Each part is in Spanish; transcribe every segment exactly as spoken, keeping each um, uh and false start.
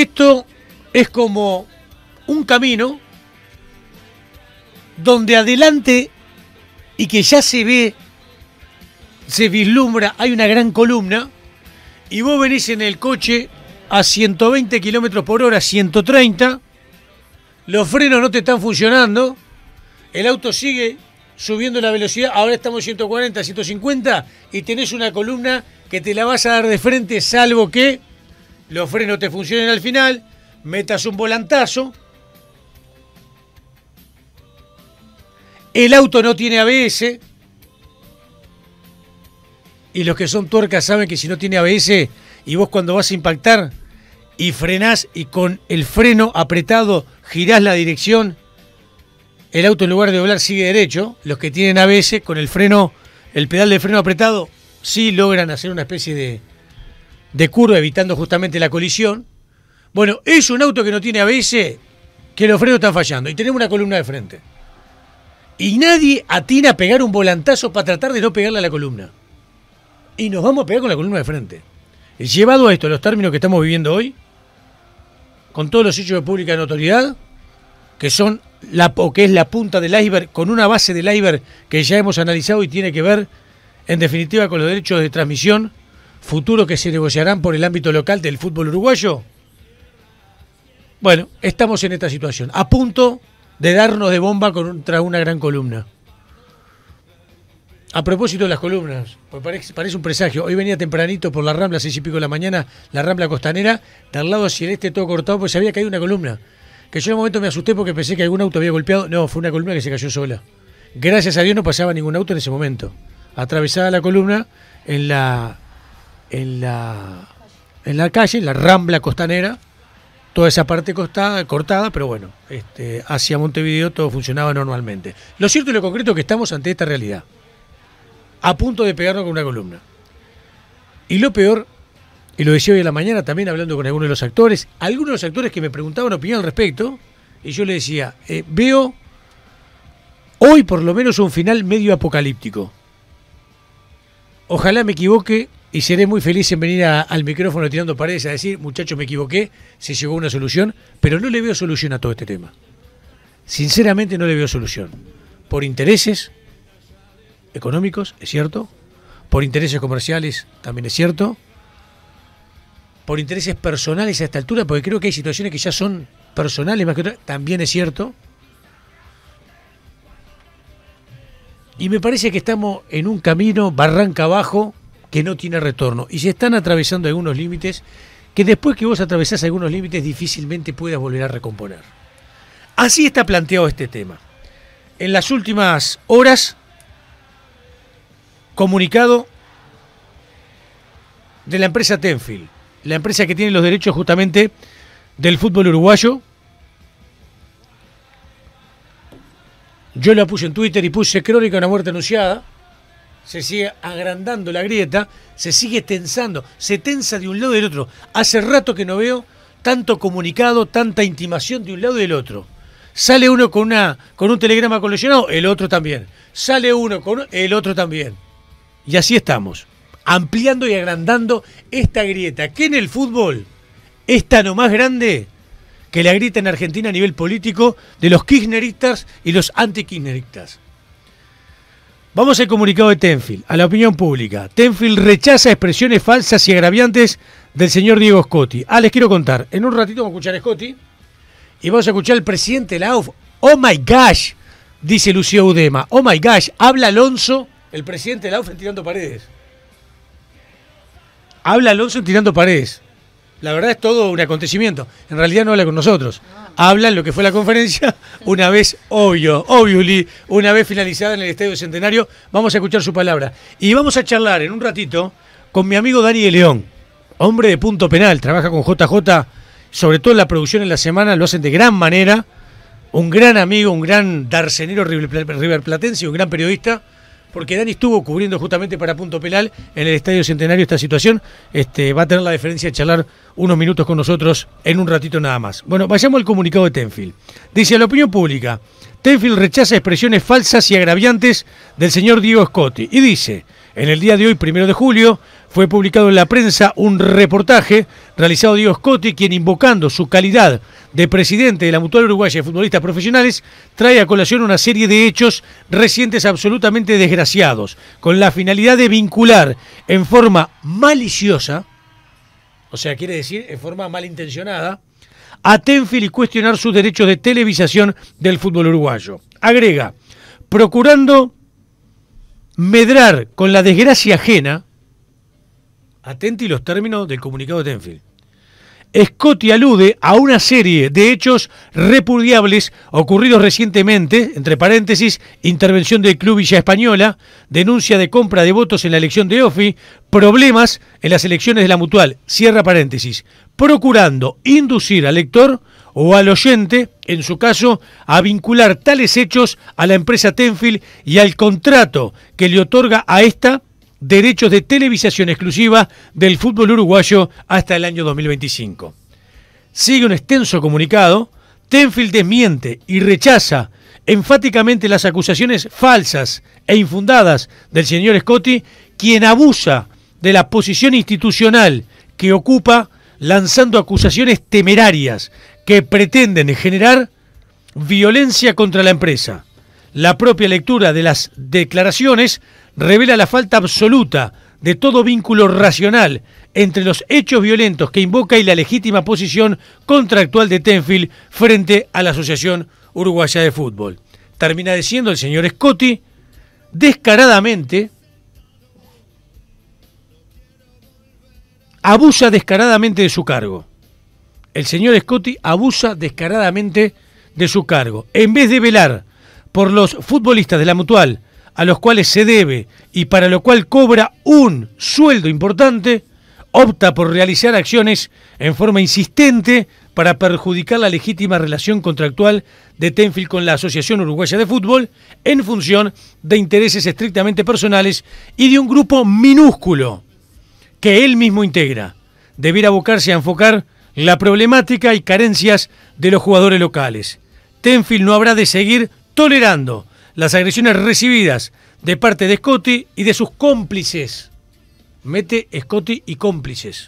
Esto es como un camino donde adelante y que ya se ve, se vislumbra, hay una gran columna y vos venís en el coche a ciento veinte kilómetros por hora, ciento treinta, los frenos no te están funcionando, el auto sigue subiendo la velocidad, ahora estamos ciento cuarenta, ciento cincuenta y tenés una columna que te la vas a dar de frente salvo que los frenos te funcionen al final, metas un volantazo, el auto no tiene A B S y los que son tuercas saben que si no tiene A B S y vos cuando vas a impactar y frenás y con el freno apretado girás la dirección, el auto en lugar de doblar sigue derecho. Los que tienen A B S con el freno, el pedal de freno apretado, sí logran hacer una especie de, de curva evitando justamente la colisión. Bueno, es un auto que no tiene A B S que los frenos están fallando y tenemos una columna de frente. Y nadie atina a pegar un volantazo para tratar de no pegarle a la columna. Y nos vamos a pegar con la columna de frente. Llevado a esto, los términos que estamos viviendo hoy, con todos los hechos de pública notoriedad, que son la, o que es la punta del iceberg, con una base del iceberg que ya hemos analizado y tiene que ver, en definitiva, con los derechos de transmisión futuros que se negociarán por el ámbito local del fútbol uruguayo. Bueno, estamos en esta situación, a punto de darnos de bomba contra una gran columna. A propósito de las columnas, pues parece, parece un presagio. Hoy venía tempranito por la Rambla, seis y pico de la mañana, la Rambla Costanera, del lado hacia el este todo cortado, pues había caído una columna. Que yo en un momento me asusté porque pensé que algún auto había golpeado. No, fue una columna que se cayó sola. Gracias a Dios no pasaba ningún auto en ese momento. Atravesada la columna en la, en la, en la calle, en la Rambla Costanera, toda esa parte costada, cortada, pero bueno, este, hacia Montevideo todo funcionaba normalmente. Lo cierto y lo concreto es que estamos ante esta realidad, a punto de pegarnos con una columna. Y lo peor, y lo decía hoy en la mañana también hablando con algunos de los actores, algunos de los actores que me preguntaban opinión al respecto, y yo le decía, eh, veo hoy por lo menos un final medio apocalíptico. Ojalá me equivoque y seré muy feliz en venir a, al micrófono tirando paredes a decir, muchachos, me equivoqué, se llegó a una solución, pero no le veo solución a todo este tema. Sinceramente no le veo solución. Por intereses económicos, es cierto, por intereses comerciales, también es cierto, por intereses personales a esta altura, porque creo que hay situaciones que ya son personales más que otras, también es cierto. Y me parece que estamos en un camino barranca abajo que no tiene retorno. Y se están atravesando algunos límites que después que vos atravesás algunos límites difícilmente puedas volver a recomponer. Así está planteado este tema. En las últimas horas, comunicado de la empresa Tenfield, la empresa que tiene los derechos justamente del fútbol uruguayo. Yo la puse en Twitter y puse crónica de una muerte anunciada. Se sigue agrandando la grieta, se sigue tensando, se tensa de un lado y del otro. Hace rato que no veo tanto comunicado, tanta intimación de un lado y del otro. Sale uno con, una, con un telegrama colisionado, el otro también. Sale uno con el otro también. Y así estamos, ampliando y agrandando esta grieta, que en el fútbol es tan o más grande que la grieta en Argentina a nivel político de los kirchneristas y los anti-kirchneristas. Vamos al comunicado de Tenfield, a la opinión pública. Tenfield rechaza expresiones falsas y agraviantes del señor Diego Scotti. Ah, les quiero contar, en un ratito vamos a escuchar a Scotti y vamos a escuchar al presidente de la A U F. Oh my gosh, dice Lucio Udema. Oh my gosh, habla Alonso, el presidente de la A U F, tirando paredes. Habla Alonso tirando paredes. La verdad es todo un acontecimiento. En realidad no habla con nosotros. Habla en lo que fue la conferencia una vez, obvio, obviously, una vez finalizada en el Estadio Centenario. Vamos a escuchar su palabra. Y vamos a charlar en un ratito con mi amigo Dani de León, hombre de Punto Penal. Trabaja con J J, sobre todo en la producción en la semana, lo hacen de gran manera. Un gran amigo, un gran darcenero riverplatense, un gran periodista. Porque Dani estuvo cubriendo justamente para Punto Penal en el Estadio Centenario esta situación. Este, va a tener la deferencia de charlar unos minutos con nosotros en un ratito nada más. Bueno, vayamos al comunicado de Tenfield. Dice a la opinión pública, Tenfield rechaza expresiones falsas y agraviantes del señor Diego Scotti. Y dice, en el día de hoy, primero de julio, fue publicado en la prensa un reportaje realizado Diego Scotti, quien, invocando su calidad de presidente de la Mutual Uruguaya de Futbolistas Profesionales, trae a colación una serie de hechos recientes absolutamente desgraciados, con la finalidad de vincular en forma maliciosa, o sea, quiere decir en forma malintencionada, a Tenfield y cuestionar sus derechos de televisación del fútbol uruguayo. Agrega, procurando medrar con la desgracia ajena. Atenti los términos del comunicado de Tenfield. Scotti alude a una serie de hechos repudiables ocurridos recientemente, entre paréntesis, intervención del Club Villa Española, denuncia de compra de votos en la elección de Ofi, problemas en las elecciones de la Mutual, cierra paréntesis, procurando inducir al lector o al oyente, en su caso, a vincular tales hechos a la empresa Tenfield y al contrato que le otorga a esta derechos de televisación exclusiva del fútbol uruguayo hasta el año dos mil veinticinco. Sigue un extenso comunicado. Tenfield desmiente y rechaza enfáticamente las acusaciones falsas e infundadas del señor Scotti, quien abusa de la posición institucional que ocupa, lanzando acusaciones temerarias que pretenden generar violencia contra la empresa. La propia lectura de las declaraciones revela la falta absoluta de todo vínculo racional entre los hechos violentos que invoca y la legítima posición contractual de Tenfield frente a la Asociación Uruguaya de Fútbol. Termina diciendo el señor Scotti, descaradamente, abusa descaradamente de su cargo. El señor Scotti abusa descaradamente de su cargo. En vez de velar por los futbolistas de la Mutual, a los cuales se debe y para lo cual cobra un sueldo importante, opta por realizar acciones en forma insistente para perjudicar la legítima relación contractual de Tenfield con la Asociación Uruguaya de Fútbol en función de intereses estrictamente personales y de un grupo minúsculo que él mismo integra. Debiera abocarse a enfocar la problemática y carencias de los jugadores locales. Tenfield no habrá de seguir tolerando las agresiones recibidas de parte de Scotti y de sus cómplices. Mete Scotti y cómplices.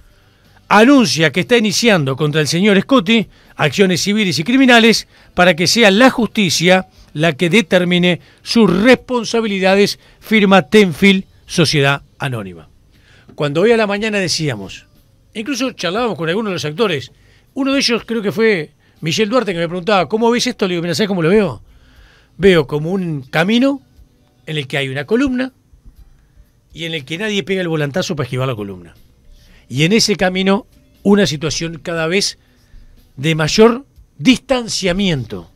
Anuncia que está iniciando contra el señor Scotti acciones civiles y criminales para que sea la justicia la que determine sus responsabilidades, firma Tenfield Sociedad Anónima. Cuando hoy a la mañana decíamos, incluso charlábamos con algunos de los actores, uno de ellos creo que fue Michel Duarte, que me preguntaba, ¿cómo ves esto? Le digo, mira, ¿sabes cómo lo veo? Veo como un camino en el que hay una columna y en el que nadie pega el volantazo para esquivar la columna. Y en ese camino una situación cada vez de mayor distanciamiento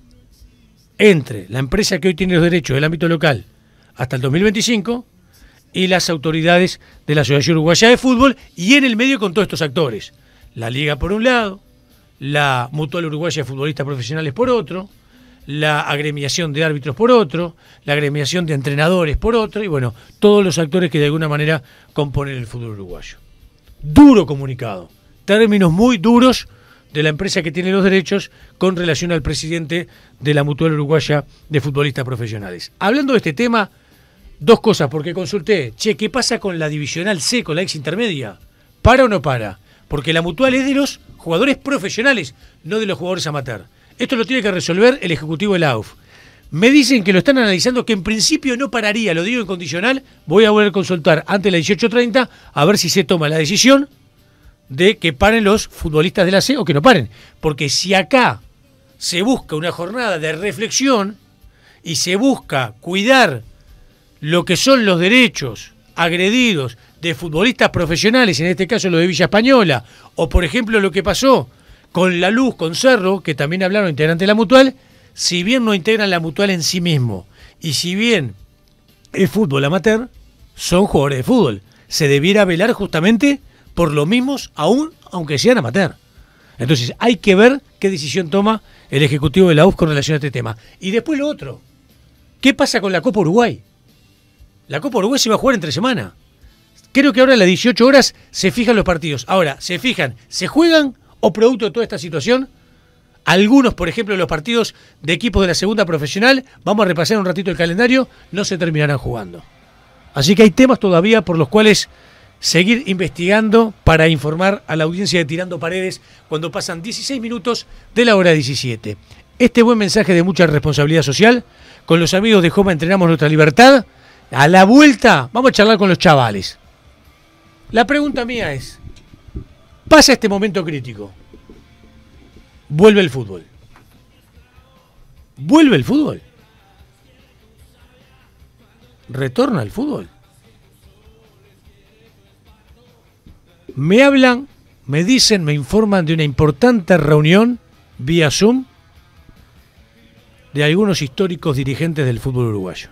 entre la empresa que hoy tiene los derechos del ámbito local hasta el dos mil veinticinco y las autoridades de la Asociación Uruguaya de Fútbol, y en el medio con todos estos actores. La Liga por un lado, la Mutual Uruguaya de Futbolistas Profesionales por otro, la agremiación de árbitros por otro, la agremiación de entrenadores por otro, y bueno, todos los actores que de alguna manera componen el fútbol uruguayo. Duro comunicado, términos muy duros de la empresa que tiene los derechos con relación al presidente de la Mutual Uruguaya de Futbolistas Profesionales. Hablando de este tema, dos cosas, porque consulté, che, ¿qué pasa con la Divisional C, con la ex intermedia? ¿Para o no para? Porque la Mutual es de los jugadores profesionales, no de los jugadores amateur. Esto lo tiene que resolver el ejecutivo de la A U F. Me dicen que lo están analizando, que en principio no pararía, lo digo en condicional, voy a volver a consultar antes de las dieciocho treinta a ver si se toma la decisión de que paren los futbolistas de la C o que no paren. Porque si acá se busca una jornada de reflexión y se busca cuidar lo que son los derechos agredidos de futbolistas profesionales, en este caso lo de Villa Española, o por ejemplo lo que pasó con La Luz, con Cerro, que también hablaron integrantes de la Mutual, si bien no integran la Mutual en sí mismo, y si bien es fútbol amateur, son jugadores de fútbol. Se debiera velar justamente por los mismos, aún aunque sean amateur. Entonces hay que ver qué decisión toma el Ejecutivo de la U F con relación a este tema. Y después lo otro, ¿qué pasa con la Copa Uruguay? La Copa Uruguay se va a jugar entre semana. Creo que ahora a las dieciocho horas se fijan los partidos. Ahora, se fijan, ¿se juegan o producto de toda esta situación? Algunos, por ejemplo, los partidos de equipos de la segunda profesional, vamos a repasar un ratito el calendario, no se terminarán jugando. Así que hay temas todavía por los cuales seguir investigando para informar a la audiencia de Tirando Paredes cuando pasan dieciséis minutos de la hora diecisiete. Este buen mensaje de mucha responsabilidad social, con los amigos de Joma Entrenamos Nuestra Libertad. A la vuelta vamos a charlar con los chavales. La pregunta mía es, pasa este momento crítico, vuelve el fútbol. ¿Vuelve el fútbol? ¿Retorna el fútbol? Me hablan, me dicen, me informan de una importante reunión vía Zoom de algunos históricos dirigentes del fútbol uruguayo.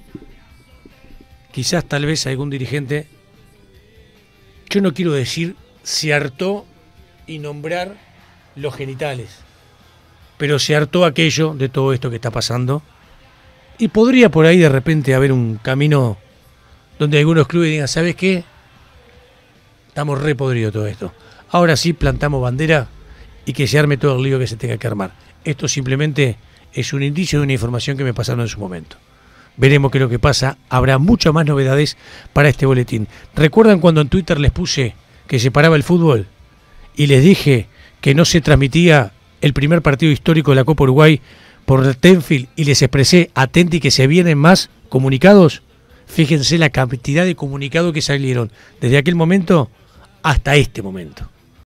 Quizás tal vez algún dirigente, yo no quiero decir se hartó y nombrar los genitales, pero se hartó aquello de todo esto que está pasando, y podría por ahí de repente haber un camino donde algunos clubes digan, ¿sabes qué? Estamos re podridos todo esto. Ahora sí plantamos bandera y que se arme todo el lío que se tenga que armar. Esto simplemente es un indicio de una información que me pasaron en su momento. Veremos qué es lo que pasa. Habrá muchas más novedades para este boletín. ¿Recuerdan cuando en Twitter les puse que se paraba el fútbol y les dije que no se transmitía el primer partido histórico de la Copa Uruguay por Tenfield y les expresé atenti que se vienen más comunicados? Fíjense la cantidad de comunicados que salieron desde aquel momento hasta este momento.